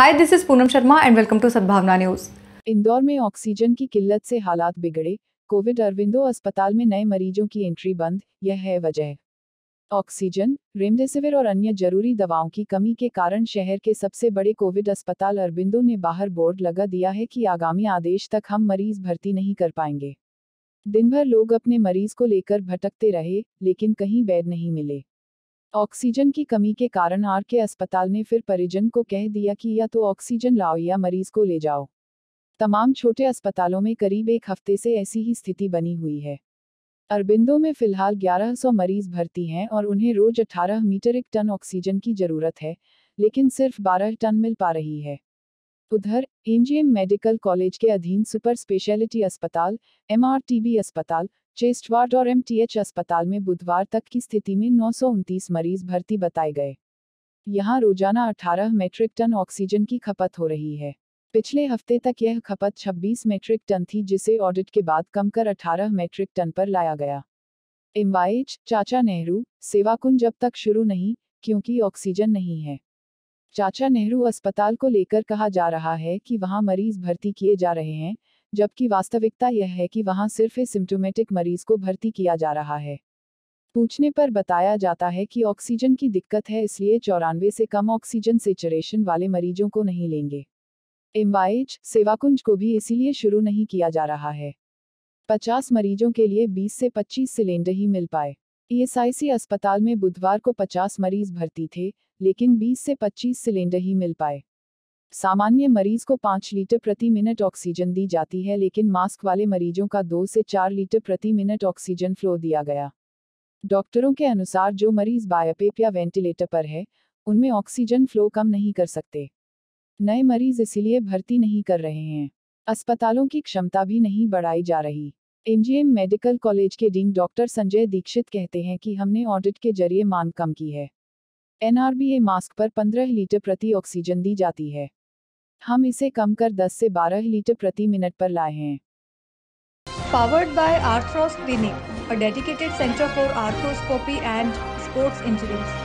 Hi, this is Poonam Sharma and welcome to Sadbhawna News. Indore में oxygen की किल्लत से हालात बिगड़े, कोविड अरविंदो अस्पताल में नए मरीजों की एंट्री बंद, यह है वजह। ऑक्सीजन, रेमडेसिविर और अन्य जरूरी दवाओं की कमी के कारण शहर के सबसे बड़े कोविड अस्पताल अरबिंदो ने बाहर बोर्ड लगा दिया है कि आगामी आदेश तक हम मरीज भर्ती नहीं कर पाएंगे। दिन भर लोग अपने मरीज को लेकर भटकते रहे, लेकिन कहीं बेड नहीं मिले। ऑक्सीजन की कमी के कारण आर के अस्पताल ने फिर परिजन को कह दिया कि या तो ऑक्सीजन लाओ या मरीज को ले जाओ। तमाम छोटे अस्पतालों में करीब एक हफ्ते से ऐसी ही स्थिति बनी हुई है। अरबिंदो में फिलहाल 1100 मरीज भर्ती हैं और उन्हें रोज 18 मीट्रिक टन ऑक्सीजन की जरूरत है, लेकिन सिर्फ 12 टन मिल पा रही है। उधर एमजीएम मेडिकल कॉलेज के अधीन सुपर स्पेशलिटी अस्पताल, एमआरटीबी अस्पताल, चेस्ट वार्ड और एमटीएच अस्पताल में बुधवार तक की स्थिति में 929 मरीज भर्ती बताए गए। यहां रोजाना 18 मीट्रिक टन ऑक्सीजन की खपत हो रही है। पिछले हफ्ते तक यह खपत 26 मीट्रिक टन थी, जिसे ऑडिट के बाद कम कर 18 मीट्रिक टन पर लाया गया। एमवाईएच चाचा नेहरू सेवाकुंज अब तक शुरू नहीं, क्योंकि ऑक्सीजन नहीं है। चाचा नेहरू अस्पताल को लेकर कहा जा रहा है कि वहां मरीज भर्ती किए जा रहे हैं, जबकि वास्तविकता यह है कि वहां सिर्फ सिम्टोमेटिक मरीज को भर्ती किया जा रहा है। पूछने पर बताया जाता है कि ऑक्सीजन की दिक्कत है, इसलिए 94 से कम ऑक्सीजन सेचुरेशन वाले मरीजों को नहीं लेंगे। एमवाईएच सेवाकुंज को भी इसीलिए शुरू नहीं किया जा रहा है। 50 मरीजों के लिए 20 से 25 सिलेंडर ही मिल पाए। ईएसआईसी अस्पताल में बुधवार को 50 मरीज भर्ती थे, लेकिन 20 से 25 सिलेंडर ही मिल पाए। सामान्य मरीज को 5 लीटर प्रति मिनट ऑक्सीजन दी जाती है, लेकिन मास्क वाले मरीजों का 2 से 4 लीटर प्रति मिनट ऑक्सीजन फ्लो दिया गया। डॉक्टरों के अनुसार जो मरीज बायोपेप या वेंटिलेटर पर है, उनमें ऑक्सीजन फ्लो कम नहीं कर सकते। नए मरीज इसलिए भर्ती नहीं कर रहे हैं। अस्पतालों की क्षमता भी नहीं बढ़ाई जा रही। एमजीएम मेडिकल कॉलेज के डीन डॉक्टर संजय दीक्षित कहते हैं कि हमने ऑडिट के जरिए मांग कम की है। एनआरबीए मास्क पर 15 लीटर प्रति ऑक्सीजन दी जाती है। हम इसे कम कर 10 से 12 लीटर प्रति मिनट पर लाए हैं। Powered by Arthros Clinic, a dedicated center for arthroscopy and sports injuries.